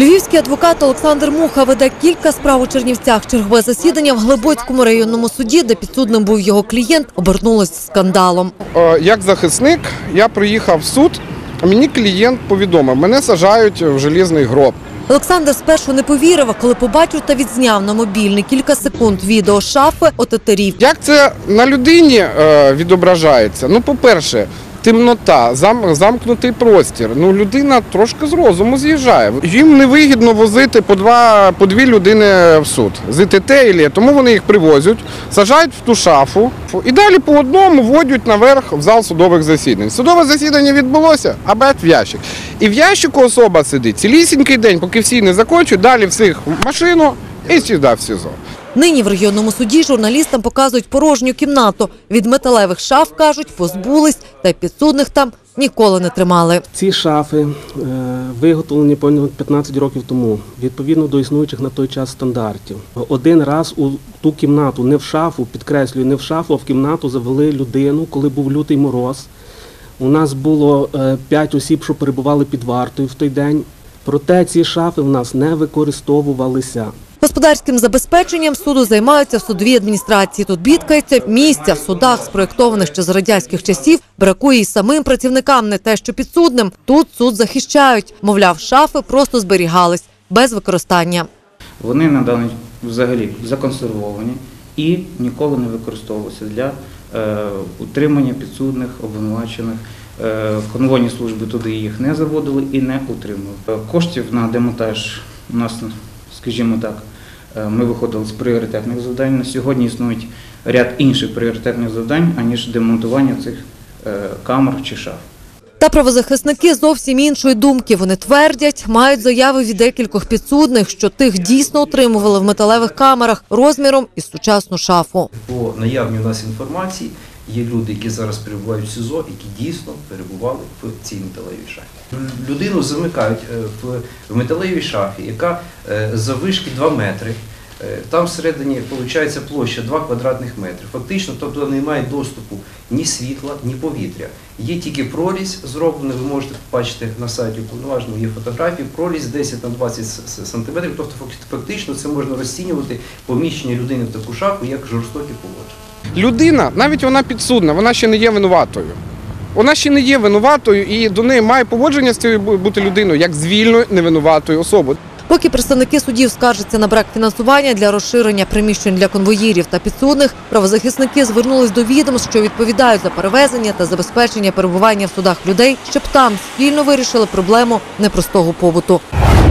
Львівський адвокат Олександр Муха веде кілька справ у Чернівцях. Чергове засідання в Глибоцькому районному суді, де підсудним був його клієнт, обернулось скандалом. Як захисник я приїхав в суд, а мені клієнт повідомив, мене саджають в желізний гроб. Олександр спершу не повірив, а коли побачив та відзняв на мобільний кілька секунд відео з шафи, отетерів. Як це на людині відображається? Ну, по-перше, темнота, замкнутий простір. Ну, людина трошки з розуму з'їжджає. Їм невигідно возити по дві людини в суд з ІТТ, тому вони їх привозять, саджають в ту шафу і далі по одному водять наверх в зал судових засідань. Судове засідання відбулося, а бать в ящик. І в ящику особа сидить цілісінький день, поки всі не закінчують, далі всіх в машину і сюди в СІЗО. Нині в районному суді журналістам показують порожню кімнату. Від металевих шаф, кажуть, позбулись, та підсудних там ніколи не тримали. Ці шафи виготовлені понад 15 років тому, відповідно до існуючих на той час стандартів. Один раз у ту кімнату, не в шафу, підкреслюю, не в шафу, а в кімнату завели людину, коли був лютий мороз. У нас було 5 осіб, що перебували під вартою в той день. Проте ці шафи в нас не використовувалися. Господарським забезпеченням суду займаються в судовій адміністрації. Тут бідкається, місця в судах, спроєктованих ще з радянських часів, бракує і самим працівникам, не те що підсудним. Тут суд захищають. Мовляв, шафи просто зберігались, без використання. Вони на даний взагалі законсервовані і ніколи не використовувалися для утримання підсудних, обвинувачених. Конвойні служби туди їх не заводили і не утримували. Коштів на демонтаж у нас, скажімо так, ми виходили з пріоритетних завдань. На сьогодні існують ряд інших пріоритетних завдань, аніж демонтування цих камер чи шаф. Та правозахисники зовсім іншої думки. Вони твердять, мають заяви від декількох підсудних, що тих дійсно утримували в металевих камерах розміром із сучасну шафу. По наявній у нас інформації є люди, які зараз перебувають в СІЗО, які дійсно перебували в цій металевій шафі. Людину замикають в металевій шафі, яка заввишки 2 метри. Там всередині, виходить, площа 2 квадратних метри. Фактично, тобто немає доступу ні світла, ні повітря. Є тільки прорізь зроблена, ви можете побачити на сайті уповноваженого, є фотографії, прорізь 10 на 20 сантиметрів. Тобто фактично це можна розцінювати поміщення людини в таку шафу як жорстоке поводження. Людина, навіть вона підсудна, вона ще не є винуватою. Вона ще не є винуватою і до неї має поводження з цією бути людиною, як з вільною невинуватою особою. Поки представники судів скаржаться на брак фінансування для розширення приміщень для конвоїрів та підсудних, правозахисники звернулись до відомств, що відповідають за перевезення та забезпечення перебування в судах людей, щоб там спільно вирішили проблему непростого побуту.